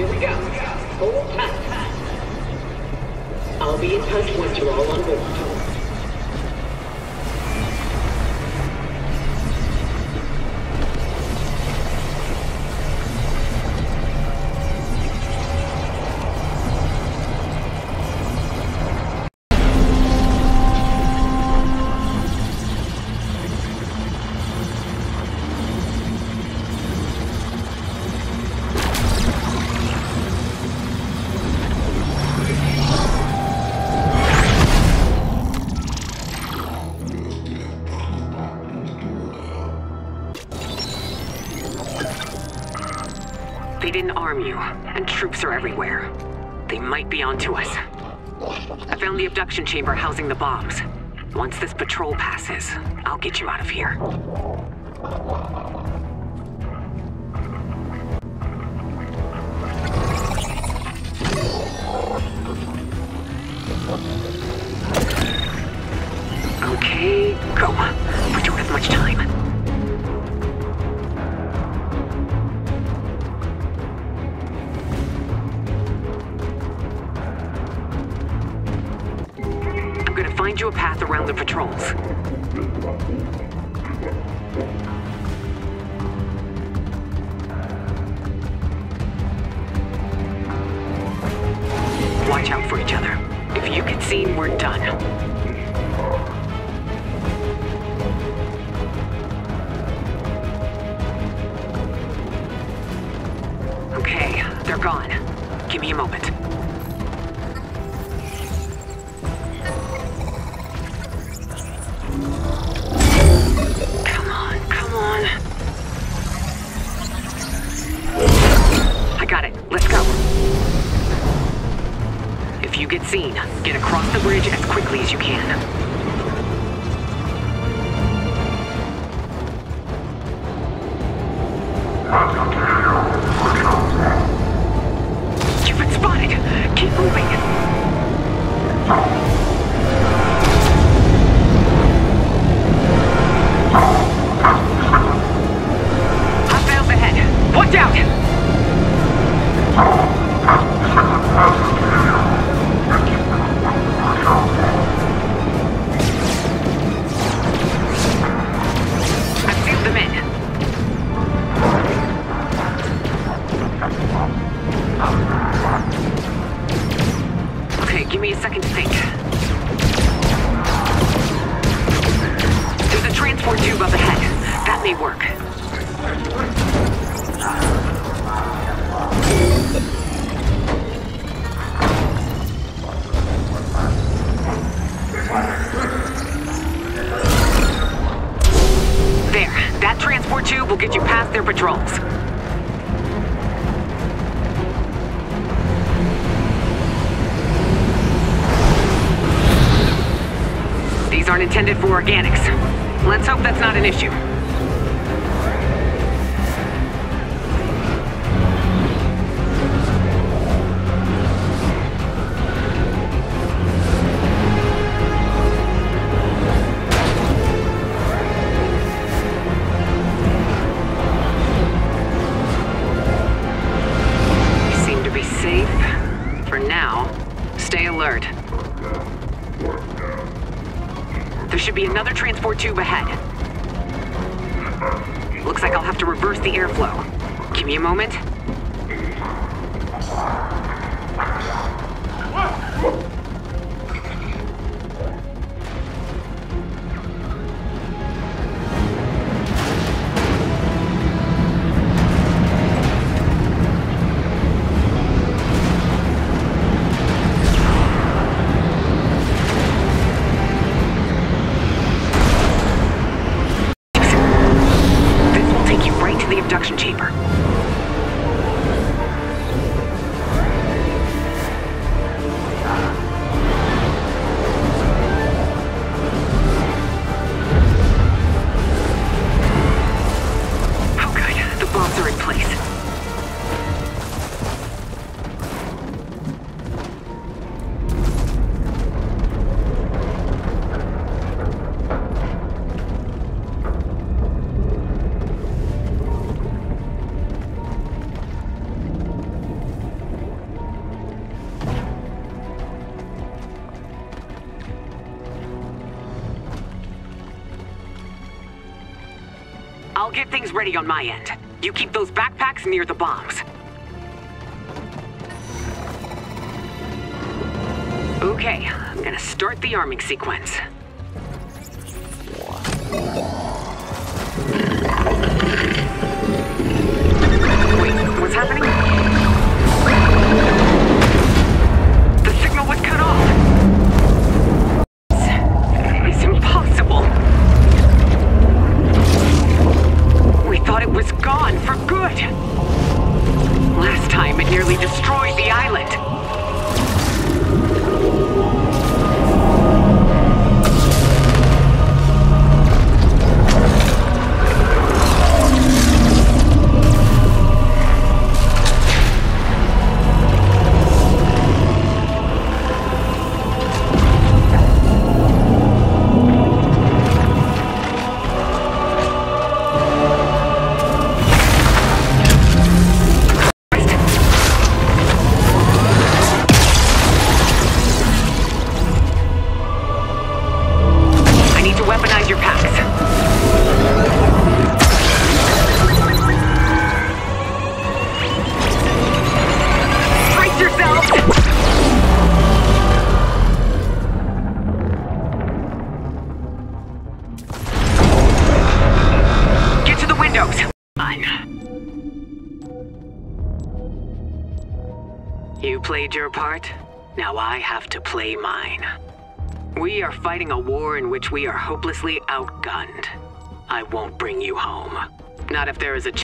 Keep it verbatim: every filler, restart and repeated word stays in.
Here we go. Hold tight. I'll be in touch once you're all on board. They didn't arm you, and troops are everywhere. They might be onto us. I found the abduction chamber housing the bombs. Once this patrol passes, I'll get you out of here. Okay, go. We don't have much time. Find you a path around the patrols. Watch out for each other. If you get seen, we're done. Okay, they're gone. Give me a moment. If you get seen, get across the bridge as quickly as you can. You've been spotted! Keep moving! I found the head! Watch out! Give me a second to think. There's a transport tube up ahead. That may work. There. That transport tube will get you past their patrols. These aren't intended for organics. Let's hope that's not an issue. You seem to be safe. For now, stay alert. There should be another transport tube ahead. Looks like I'll have to reverse the airflow. Give me a moment. Chamber. get things ready on my end. You keep those backpacks near the bombs. Okay, I'm gonna start the arming sequence. Wait, what's happening? The signal was cut off. It's impossible. We thought it was gone for good. Last time it nearly destroyed the island. You played your part. Now I have to play mine. We are fighting a war in which we are hopelessly outgunned. I won't bring you home. Not if there is a chance.